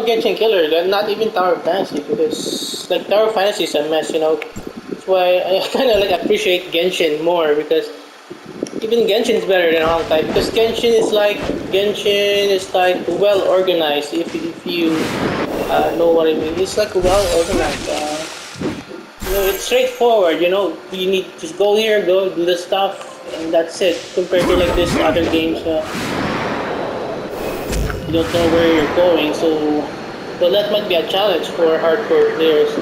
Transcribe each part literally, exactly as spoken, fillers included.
Genshin Killer, like, not even Tower of Fantasy, because like Tower of Fantasy is a mess, you know. That's why I kind of like appreciate Genshin more, because even Genshin is better than Honkai, because Genshin is like Genshin is like well organized. If if you uh, know what I mean, it's like well organized. Uh, you know, it's straightforward. You know, you need to just go here, go do the stuff, and that's it. Compared to like this other games, uh, you don't know where you're going, so well that might be a challenge for hardcore players.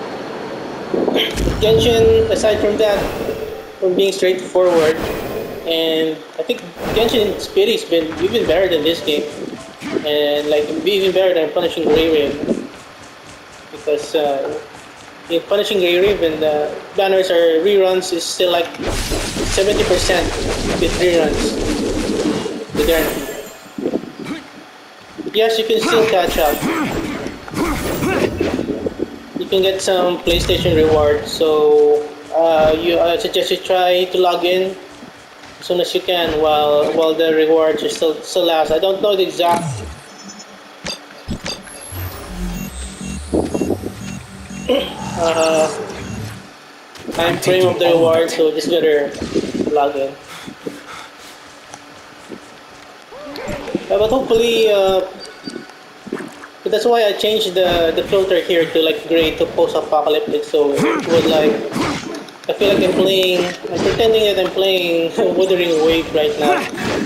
Genshin, aside from that, from being straightforward, and I think Genshin Spirit has been even better than this game, and like even better than Punishing Grey Raven, because uh, in Punishing Grey Raven, the banners are reruns is still like seventy percent with reruns, the guarantee. Yes, you can still catch up. You can get some PlayStation rewards, so uh, you I suggest you try to log in as soon as you can while while the rewards are still still last. I don't know the exact uh, time frame of the reward, so just better log in. Uh, but hopefully, uh, that's why I changed the the filter here to like gray to post-apocalyptic, so it would like I feel like I'm playing, I'm pretending that I'm playing Wuthering Waves right now.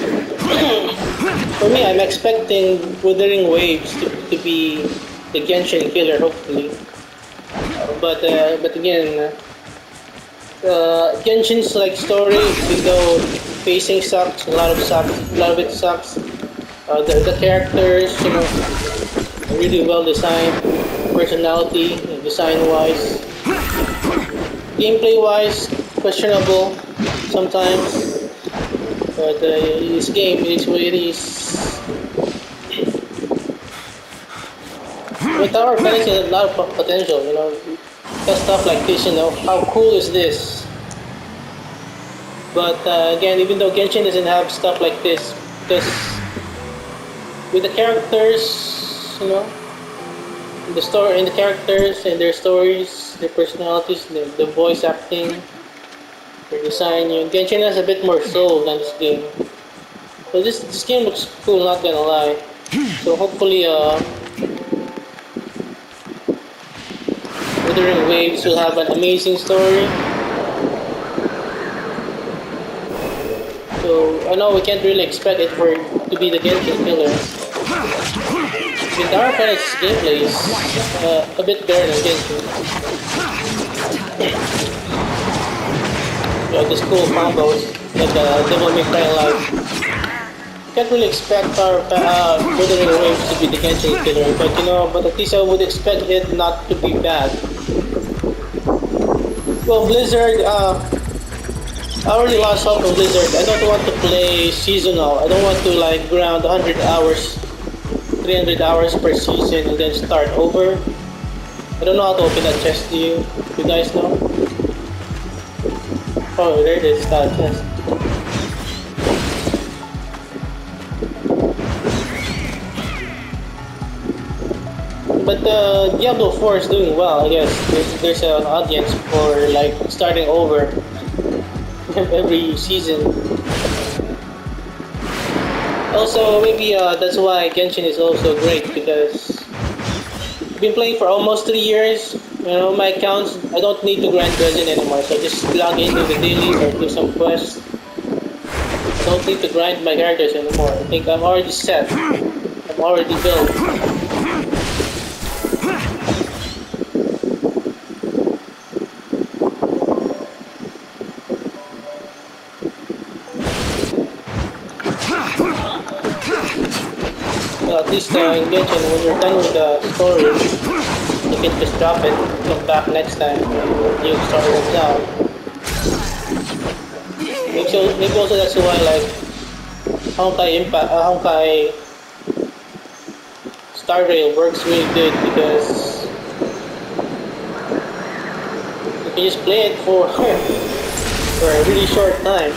For me, I'm expecting Wuthering Waves to, to be the Genshin killer, hopefully. Uh, but uh, but again, uh, Genshin's like story, even though pacing sucks, a lot of sucks, a lot of it sucks. Uh, the the characters, you know, are really well designed, personality, design wise. Gameplay wise, questionable sometimes, but uh, this game is what it is. But Tower of Fantasy has a lot of potential, you know. Got stuff like this, you know. How cool is this? But uh, again, even though Genshin doesn't have stuff like this, because with the characters, you know, the story and the characters and their stories, their personalities, the, the voice acting, their design. You know, Genshin has a bit more soul than this game. So this this game looks cool, not gonna lie. So hopefully, uh, Wuthering Waves will have an amazing story. So I know we can't really expect it for it to be the Genshin killer. The Tower of Fantasy's gameplay is uh, a bit better than Genshin. You know, this cool combos, like uh, Devil May Cry Live. You can't really expect Tower of uh, Wuthering Waves to be the Genshin killer, but you know, but at least I would expect it not to be bad. Well, Blizzard, uh, I already lost hope on Blizzard. I don't want to play seasonal. I don't want to like ground one hundred hours. three hundred hours per season and then start over. I don't know how to open that chest, do you? You guys know? Oh, there it is, that chest. But uh, Diablo four is doing well, I guess. There's, there's an audience for like starting over every season. Also, maybe uh, that's why Genshin is also great, because I've been playing for almost three years. You know, my accounts, I don't need to grind resin anymore, so I just log into the dailies or do some quests. I don't need to grind my characters anymore. I think I'm already set. I'm already built. At least uh, in Genshin, when you're done with the story, you can just drop it, come back next time, and you start it down. Maybe, so, maybe also that's why like Honkai Impact, uh, Honkai Star Rail works really good, because you can just play it for for a really short time.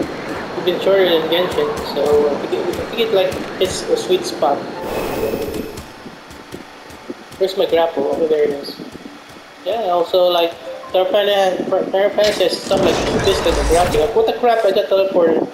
Even shorter than Genshin, so I think it, I think it like it's a sweet spot. Where's my grapple? Oh, there it is. Yeah, also like Tower Fantasy has stuff like this like the grapple. Like, what the crap? I got teleported.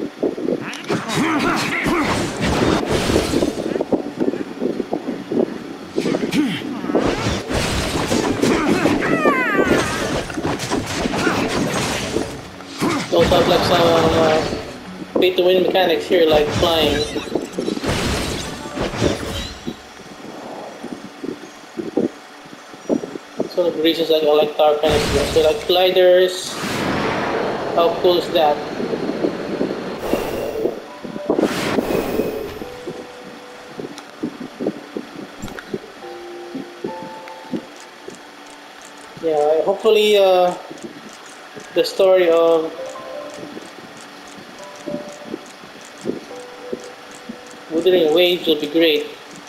Also have like some uh, pay to win mechanics here, like flying. It's one of the reasons like I like Tower Fantasy. So like gliders, how cool is that? Yeah, hopefully uh, the story of Wuthering Waves will be great.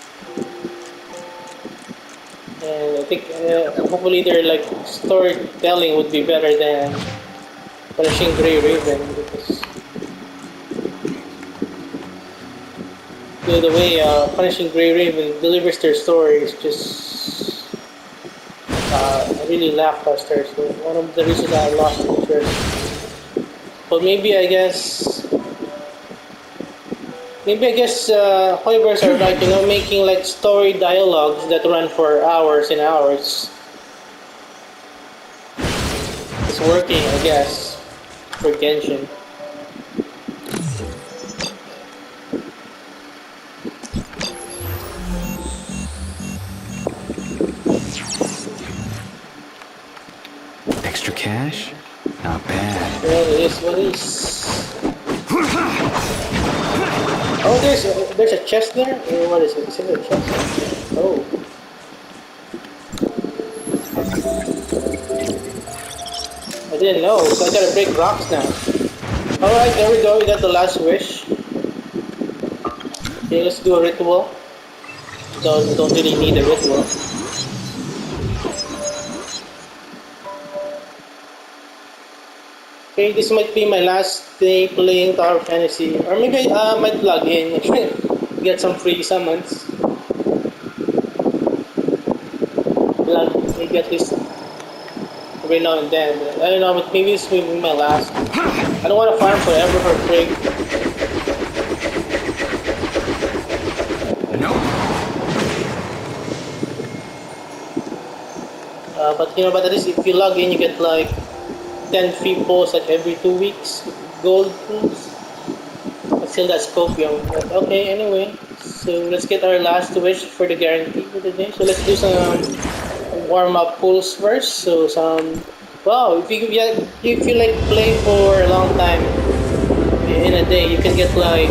And I think uh, hopefully their like storytelling would be better than Punishing Grey Raven, because the, the way uh, Punishing Grey Raven delivers their story is just uh, really lackluster. So one of the reasons I lost interest. But maybe I guess maybe I guess uh, Hoibergs are like, you know, making like story dialogues that run for hours and hours. It's working, I guess, for Genshin. Extra cash? Not bad. What is, what is... Oh, there's a, there's a chest there? Or what is it? Is it a chest? Oh. I didn't know, so I gotta break rocks now. Alright, there we go, we got the last wish. Okay, let's do a ritual. Don't, don't really need a ritual. Okay, this might be my last day playing Tower Fantasy. Or maybe I uh, might log in and get some free summons. Log, maybe at least every now and then. I don't know, but maybe this will be my last. I don't want to farm forever for free. Nope. Uh, but you know, but at least if you log in, you get like ten free pulls like every two weeks. Gold pulls. But still that's copium. But okay, anyway. So let's get our last wish for the guarantee for the day. So let's do some warm-up pulls first. So some... Wow, if you, if you like play for a long time in a day, you can get like...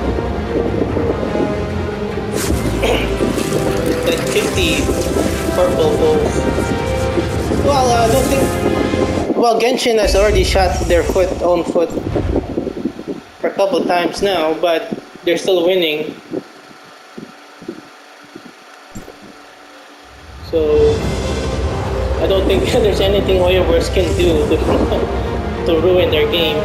like fifty purple pulls. Well, I don't think... Well, Genshin has already shot their foot, own foot for a couple times now, but they're still winning. So, I don't think there's anything Hoyoverse can do to, to ruin their game.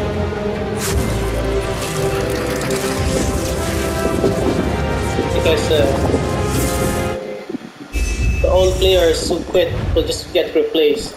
Because uh, the old players who quit will just get replaced.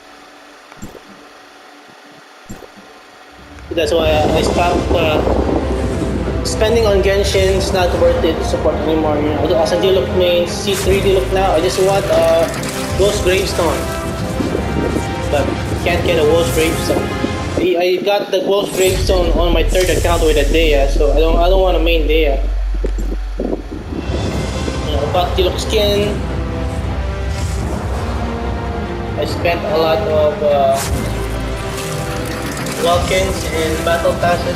That's why I stopped uh, spending on Genshin. It's not worth it to support anymore. You know, as a Diluc main, C three Diluc now, I just want a Ghost Gravestone, but can't get a Ghost Gravestone. I, I got the Ghost Gravestone on my third account with a Dea, so I don't I don't want a main Dea. You know, got Diluc skin. I spent a lot of. Uh, Walk-ins and battle passes.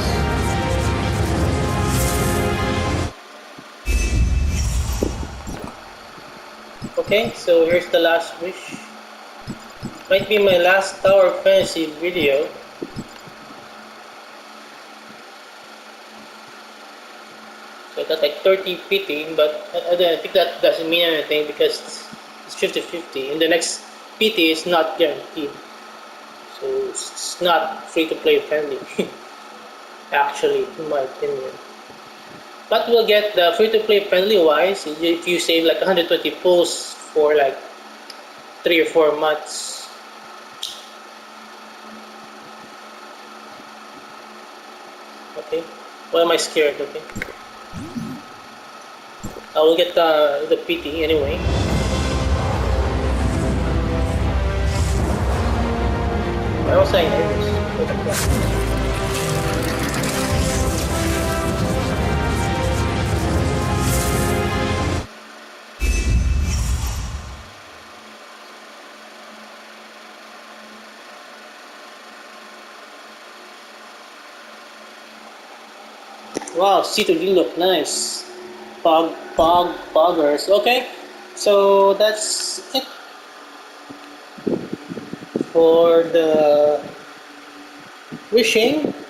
Okay, so here's the last wish. Might be my last Tower Fantasy video. So I got like thirty pity, but I, I think that doesn't mean anything because it's fifty fifty. And the next pity is not guaranteed. So it's not free to play friendly, actually, in my opinion. but we'll get the free-to-play friendly wise if you save like one hundred twenty pulls for like three or four months. Okay, why am I scared? Okay, I will get the the P T anyway. Why was I nervous? Wow, C two D look nice. Pog, pog, poggers. Okay, so that's it for the wishing.